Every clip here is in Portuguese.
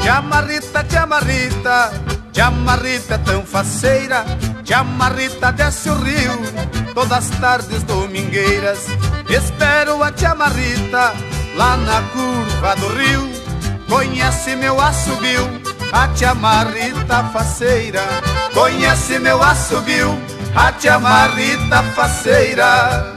Tia Marrita, tia Marrita, tia Marrita é tão faceira. Tia Marrita desce o rio todas as tardes domingueiras. Espero a tia Marrita lá na curva do rio. Conhece meu assobio, a tia Marrita faceira. Conhece meu assobio, a tia Marrita faceira.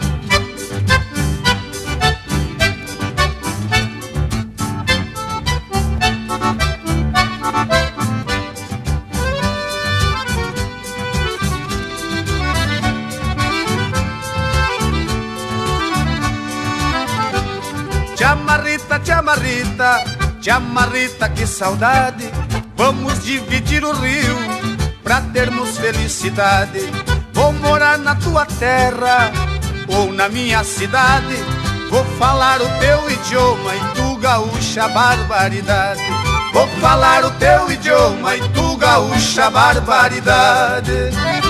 Tia Marrita, tia Marrita, tia Marrita, que saudade. Vamos dividir o rio pra termos felicidade. Vou morar na tua terra ou na minha cidade. Vou falar o teu idioma e tu gaúcha barbaridade. Vou falar o teu idioma e tu gaúcha barbaridade.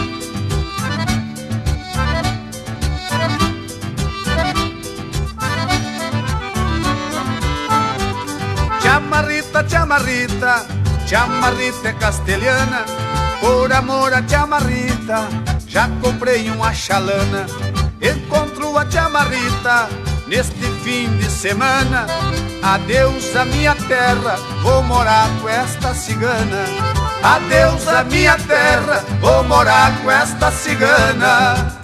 Tia Marrita, tia Marrita, tia Marrita é castelhana. Por amor a tia Marrita, já comprei uma chalana. Encontro a tia Marrita neste fim de semana. Adeus a minha terra, vou morar com esta cigana. Adeus a minha terra, vou morar com esta cigana.